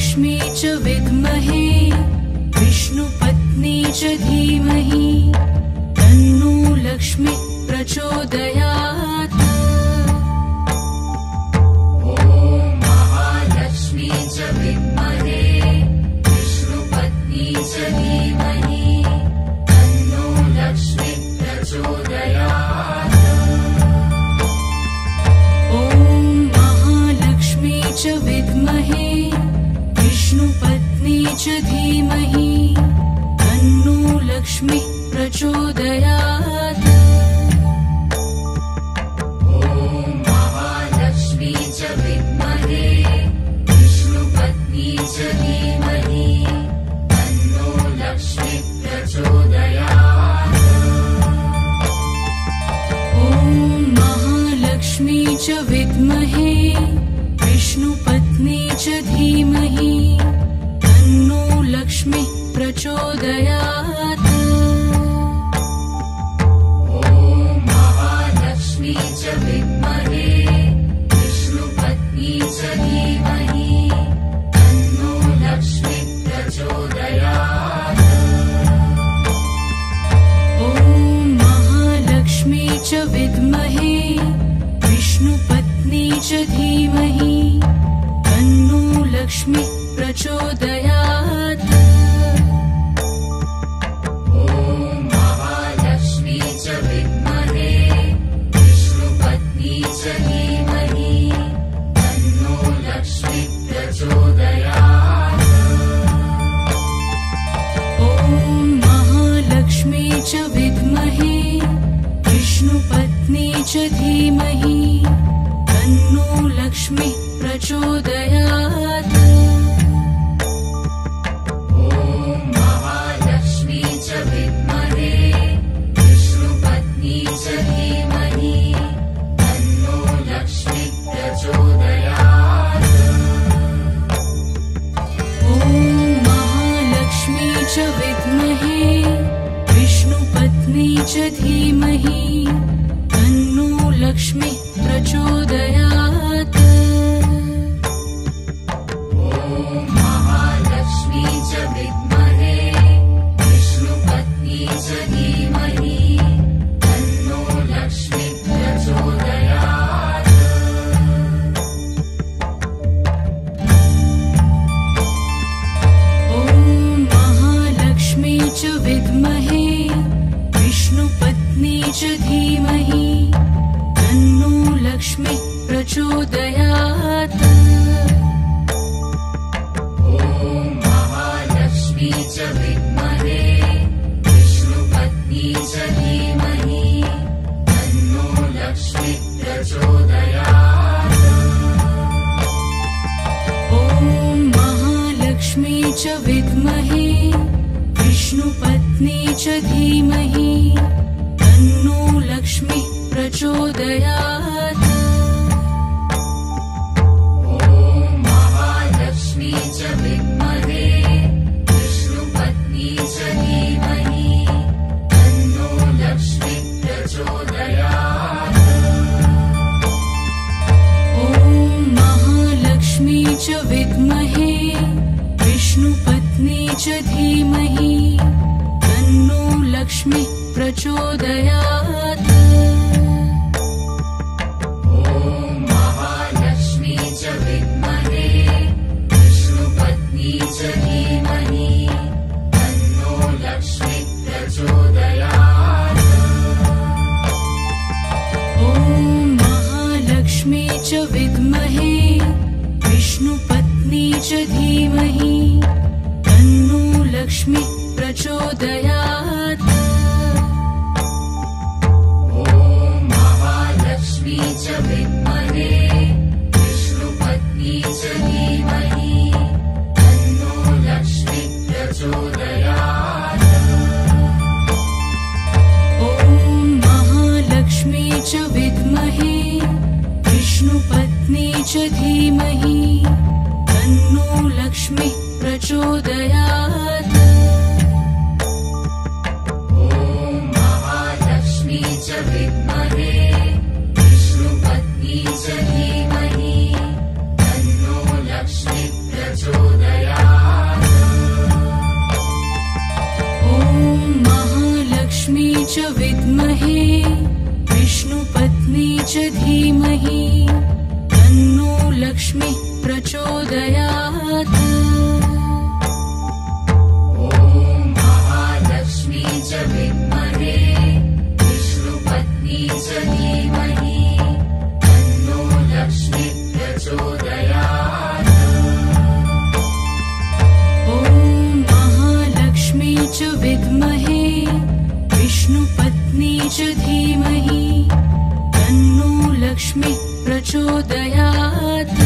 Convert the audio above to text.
लक्ष्मी च विद्महे विष्णुपत्नी च धीमहि तन्नो लक्ष्मी प्रचोदयात्। ॐ महालक्ष्मी च विद्महे विष्णुपत्नी च धीमहि तन्नो लक्ष्मी प्रचोदयात्। ॐ महालक्ष्मी च विद्महे विष्णुपत्नी च धीमहि तन्नो लक्ष्मी प्रचोदयात्। ॐ महालक्ष्मी च विद्महे विष्णुपत्नी च धीमहि तन्नो लक्ष्मी प्रचोदयात्। ॐ महालक्ष्मी च विद्महे विष्णुपत्नी च धीमहि तन्नो लक्ष्मी प्रचोदयात्। ॐ महालक्ष्मी च विद्महे विष्णुपत्नी च धीमहि तन्नो लक्ष्मी प्रचोदयात्। ॐ महालक्ष्मी च विद्महे विष्णुपत्नी च धीमहि तन्नो लक्ष्मी प्रचोदयात्। ॐ महालक्ष्मी च विद्महे विष्णुपत्नी च धीमहि तन्नो लक्ष्मी प्रचोदयात्। ॐ महालक्ष्मी च विद्महे विष्णुपत्नी च धीमहि तन्नो लक्ष्मी प्रचोदयात्। ॐ महालक्ष्मी च विद्महे विष्णुपत्नी च धीमहि तन्नो लक्ष्मी प्रचोदयात्। ॐ महालक्ष्मी च विद्महे विष्णुपत्नी च धीमहि तन्नो लक्ष्मी प्रचोदयात्। ॐ महालक्ष्मी च विद्महे विष्णुपत्नी च धीमहि तन्नो लक्ष्मी प्रचोदयात्। ॐ महालक्ष्मी च विद्महे विष्णुपत्नी च धीमहि तन्नो लक्ष्मी प्रचोदयात्। ॐ महालक्ष्मी च विद्महे विष्णुपत्नी च धीमहि तन्नो लक्ष्मी प्रचोदयात्। ॐ महालक्ष्मी च विद्महे विष्णुपत्नी च धीमहि तन्नो लक्ष्मी प्रचोदयात्। ॐ महालक्ष्मी च विद्महे विष्णुपत्नी च धीमहि तन्नो लक्ष्मी प्रचोदयात्। ॐ महालक्ष्मी च विद्महे विष्णुपत्नी च धीमहि तन्नो लक्ष्मी प्रचोदयात्। ॐ महालक्ष्मी च विद्महे विष्णुपत्नी च धीमहि तन्नो लक्ष्मी प्रचोदयात्। ॐ महालक्ष्मी च विद्महे विष्णुपत्नी च धीमहि तन्नो लक्ष्मी प्रचोदयात्। ॐ महालक्ष्मी च विद्महे विष्णुपत्नी च धीमहि तन्नो लक्ष्मी प्रचोदयात्। ॐ महालक्ष्मी च विद्महे विष्णुपत्नी च धीमहि तन्नो लक्ष्मी प्रचोदयात्। ॐ महालक्ष्मी च विद्महे विष्णुपत्नी च धीमहि तन्नो लक्ष्मी प्रचोदयात्। च विद्महे विष्णुपत्नी च धीमहि तन्नो लक्ष्मीः प्रचोदयात्। ॐ महालक्ष्मी च विद्महे विष्णुपत्नी च धीमहि तन्नो लक्ष्मीः प्रचोदयात्। ॐ महालक्ष्मी च विद्महे विष्णुपत्नी च धीमहि तन्नो लक्ष्मीः प्रचोदयात्।